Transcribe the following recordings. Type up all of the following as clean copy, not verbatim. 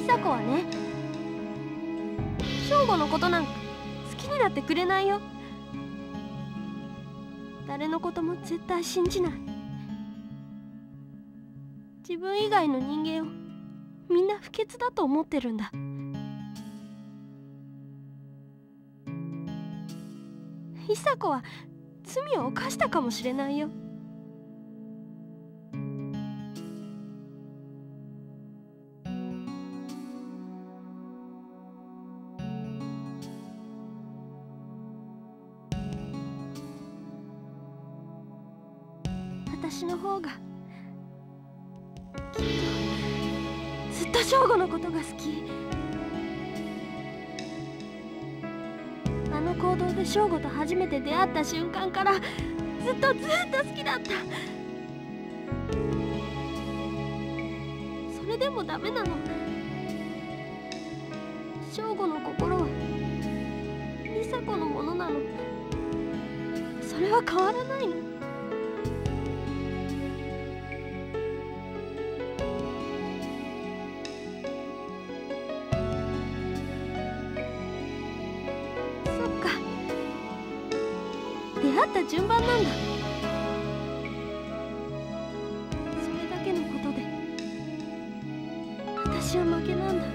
久子はね、翔吾のことなんか好きになってくれないよ。誰のことも絶対信じない。自分以外の人間をみんな不潔だと思ってるんだ。久子は罪を犯したかもしれないよ。私の方がきっとずっと翔吾のことが好き。あの行動で翔吾と初めて出会った瞬間からずっと好きだった。それでもダメなの。翔吾の心は梨紗子のものなの。それは変わらないの。出会った順番なんだ。それだけのことで私は負けなんだ。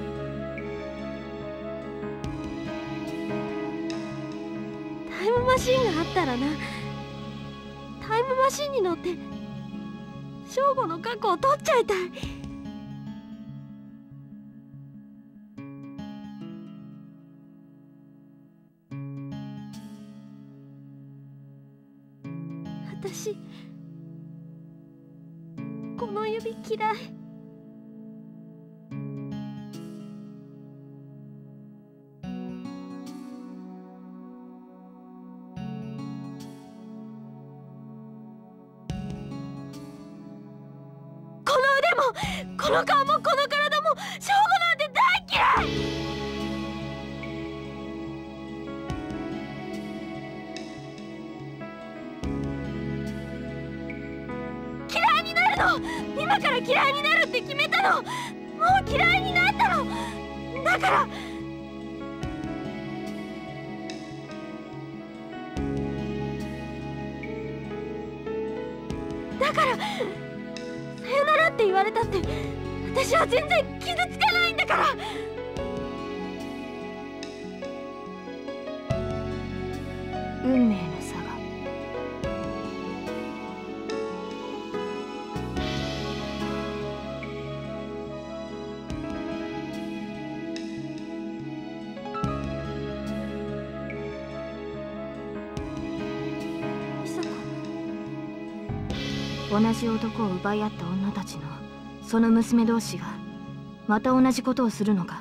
タイムマシンがあったらな、タイムマシンに乗って翔吾の過去を取っちゃいたい。私この指嫌い。この腕もこの顔もこの体も翔吾なんて大嫌い。今から嫌いになるって決めたの。もう嫌いになったの。だからさよならって言われたって私は全然傷つかないんだから。 運命の差が。同じ男を奪い合った女たちのその娘同士がまた同じことをするのか。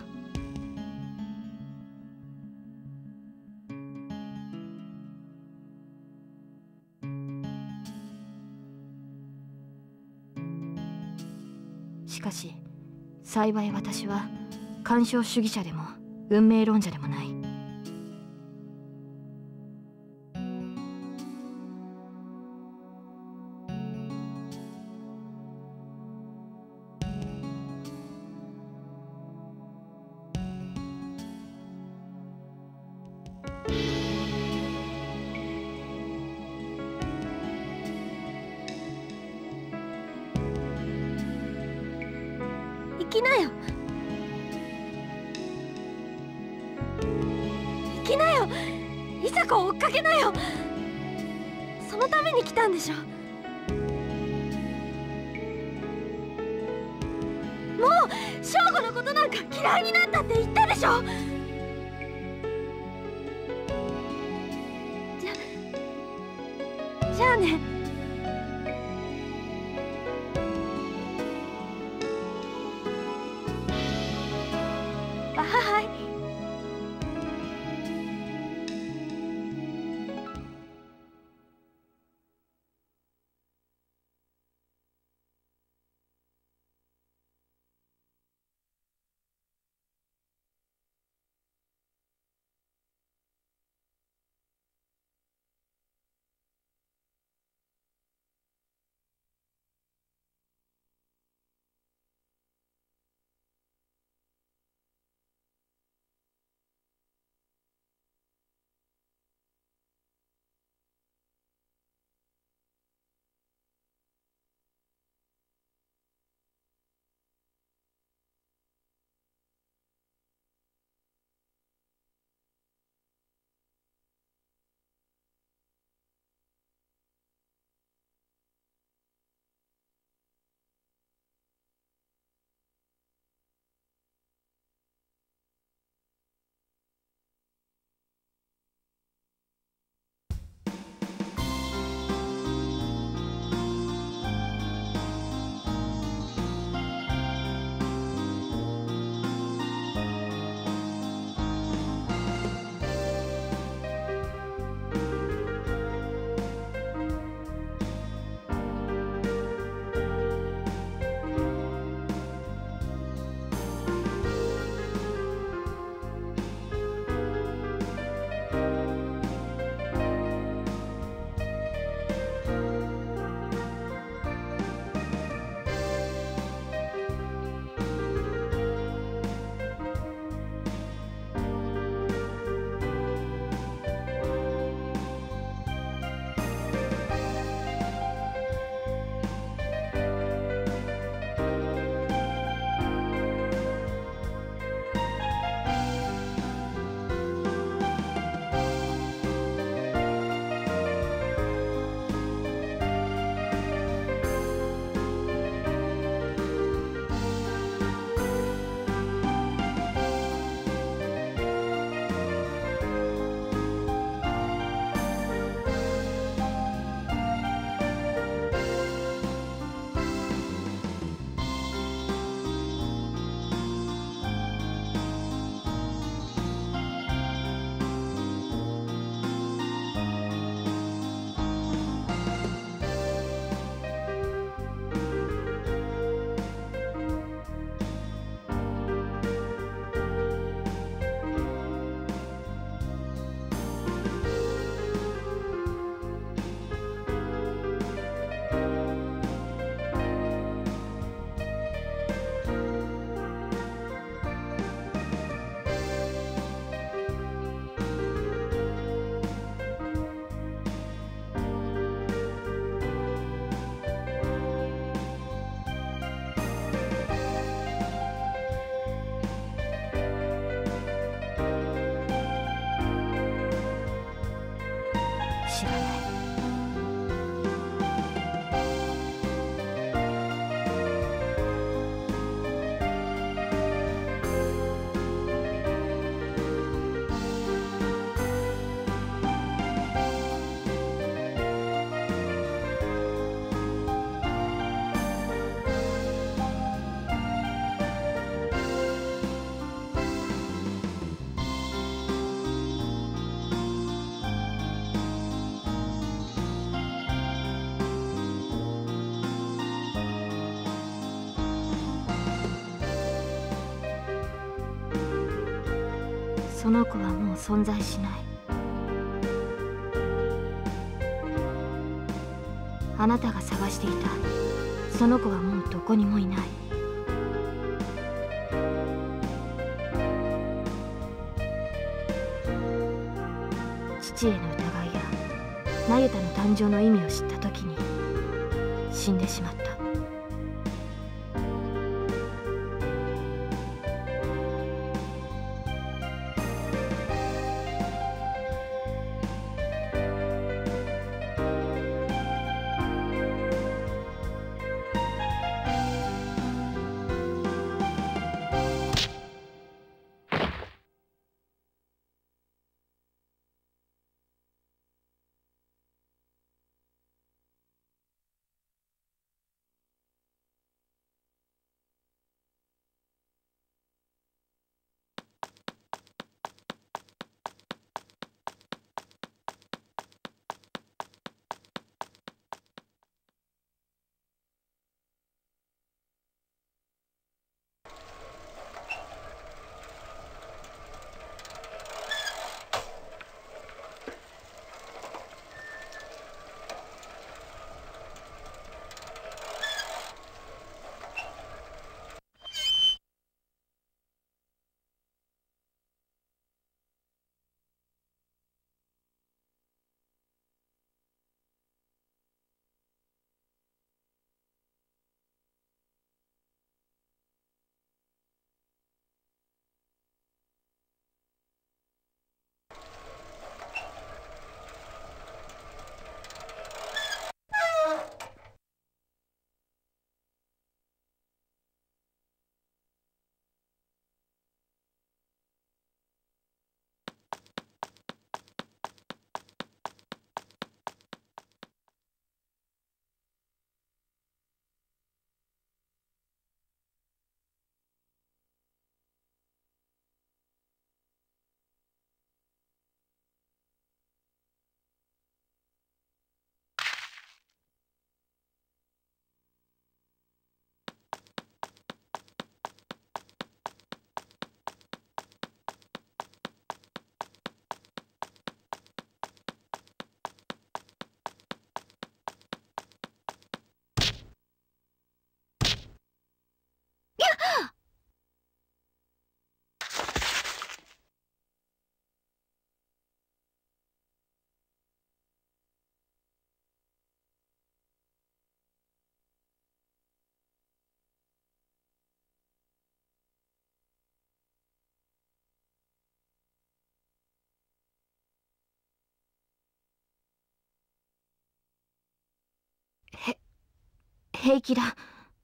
しかし幸い私は干渉主義者でも運命論者でもない。 行きなよ。行きなよ。伊佐子を追っかけなよ。そのために来たんでしょ。もう翔吾のことなんか嫌いになったって言ったでしょ。じゃあね。バイ。 その子はもう存在しない。あなたが探していたその子はもうどこにもいない。父への疑いや那由他の誕生の意味を知った時に死んでしまった。平気だ。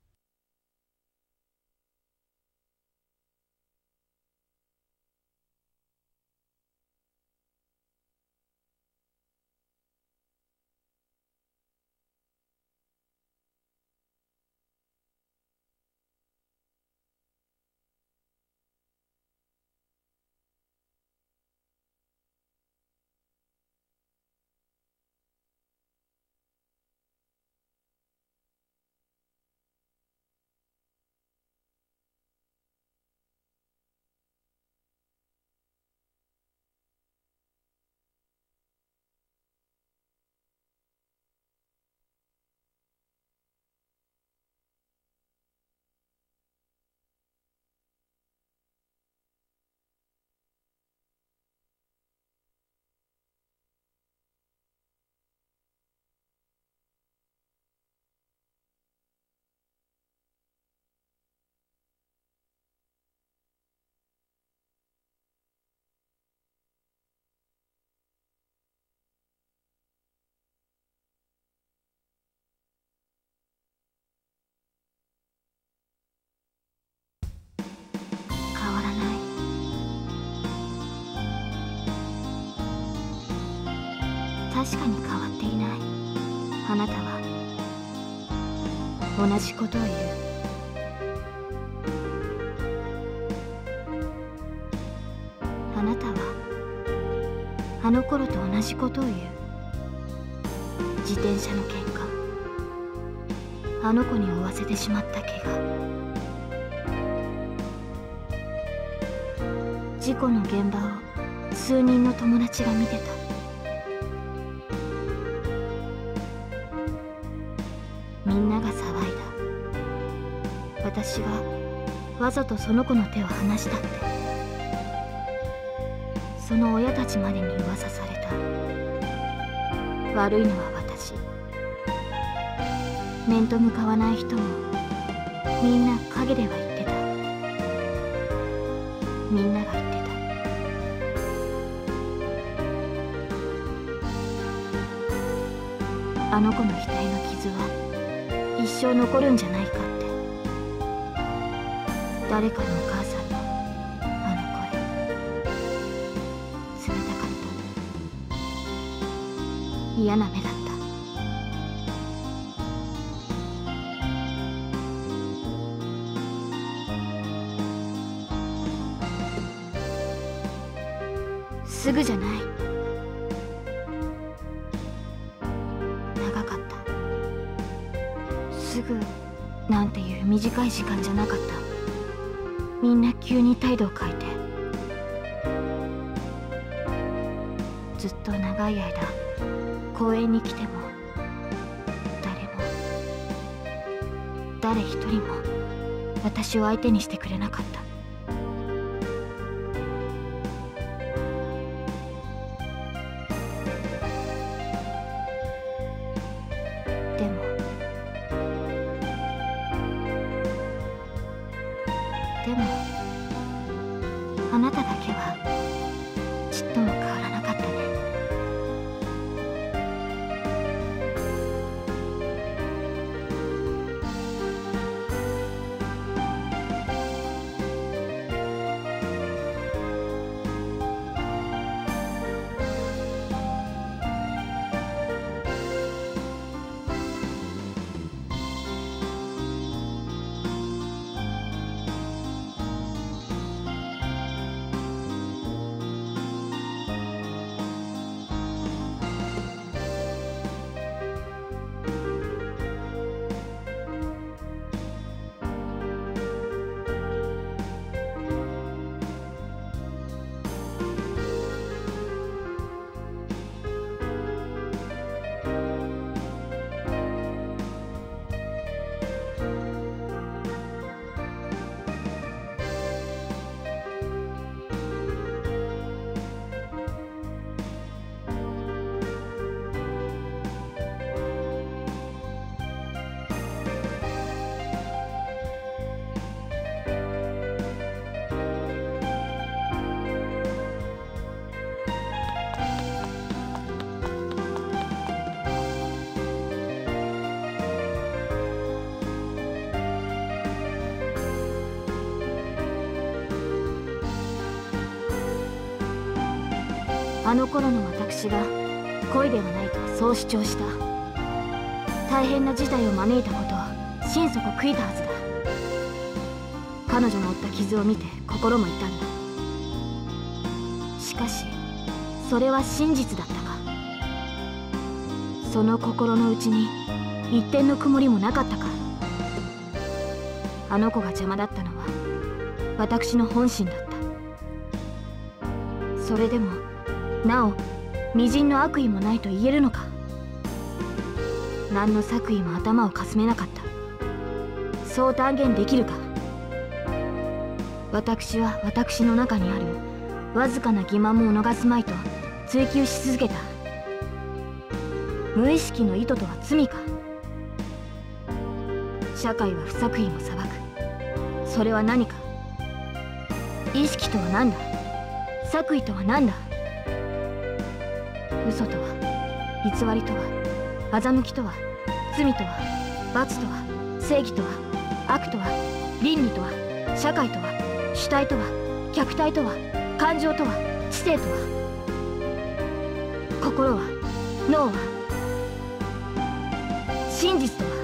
変わらない。確かに変わっていない。あなたは同じことを言う。あなたはあの頃と同じことを言う。自転車の喧嘩、あの子に負わせてしまった怪我、事故の現場を数人の友達が見てた。みんなが騒いだ。私がわざとその子の手を離したって。その親たちまでに噂された。悪いのは私。面と向かわない人もみんな陰では言ってた。みんなが言ってた。あの子の額の傷は一生残るんじゃないかって。誰かのお母さんのあの声、冷たかった。嫌な目だった。すぐじゃない。長かった。すぐなんていう短い時間じゃなかった。みんな急に態度を変えて。ずっと長い間公園に来ても誰一人も私を相手にしてくれなかった。でもあなただけはちっとも変わらなかったね。あの頃の私が恋ではないとそう主張した。大変な事態を招いたことを心底悔いたはずだ。彼女の負った傷を見て心も痛んだ。しかしそれは真実だったか。その心の内に一点の曇りもなかったか。あの子が邪魔だったのは私の本心だった。それでもなお微塵の悪意もないと言えるのか。何の作為も頭をかすめなかった。そう断言できるか。私は私の中にあるわずかな欺瞞も逃すまいと追求し続けた。無意識の意図とは罪か。社会は不作為も裁く。それは何か。意識とは何だ。作為とは何だ。嘘とは、偽りとは、欺きとは、罪とは、罰とは、正義とは、悪とは、倫理とは、社会とは、主体とは、客体とは、感情とは、知性とは、心は、脳は、真実とは。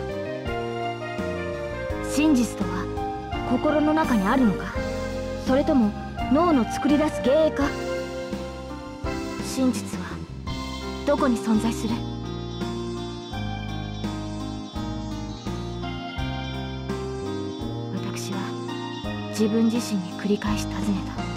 真実とは心の中にあるのか、それとも脳の作り出す幻影か。真実はどこに存在する？私は自分自身に繰り返し尋ねた。